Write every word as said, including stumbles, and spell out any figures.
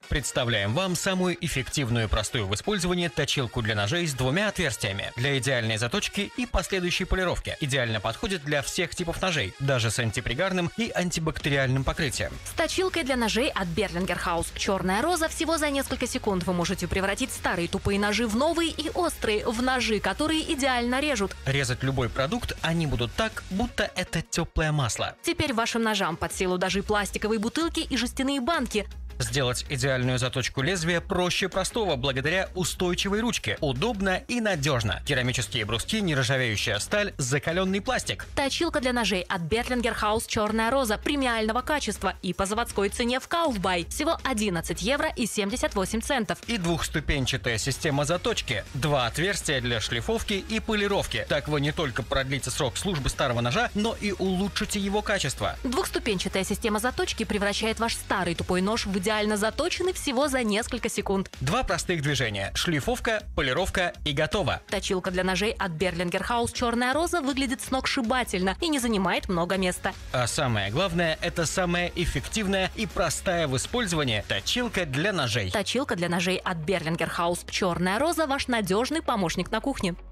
Представляем вам самую эффективную и простую в использовании точилку для ножей с двумя отверстиями для идеальной заточки и последующей полировки. Идеально подходит для всех типов ножей, даже с антипригарным и антибактериальным покрытием. С точилкой для ножей от Berlinger Haus «Черная роза» всего за несколько секунд вы можете превратить старые тупые ножи в новые и острые, в ножи, которые идеально режут. Резать любой продукт они будут так, будто это теплое масло. Теперь вашим ножам под силу даже пластиковые бутылки и жестяные банки. Сделать идеальную заточку лезвия проще простого благодаря устойчивой ручке. Удобно и надежно. Керамические бруски, нержавеющая сталь, закаленный пластик. Точилка для ножей от Berlinger Haus «Черная роза» премиального качества и по заводской цене в Kaufbay. Всего одиннадцать евро и семьдесят восемь центов. И двухступенчатая система заточки. Два отверстия для шлифовки и полировки. Так вы не только продлите срок службы старого ножа, но и улучшите его качество. Двухступенчатая система заточки превращает ваш старый тупой нож в идеально заточенный всего за несколько секунд. Два простых движения. Шлифовка, полировка и готово. Точилка для ножей от Berlinger Haus «Черная роза» выглядит сногсшибательно и не занимает много места. А самое главное, это самая эффективная и простая в использовании точилка для ножей. Точилка для ножей от Berlinger Haus «Черная роза» – ваш надежный помощник на кухне.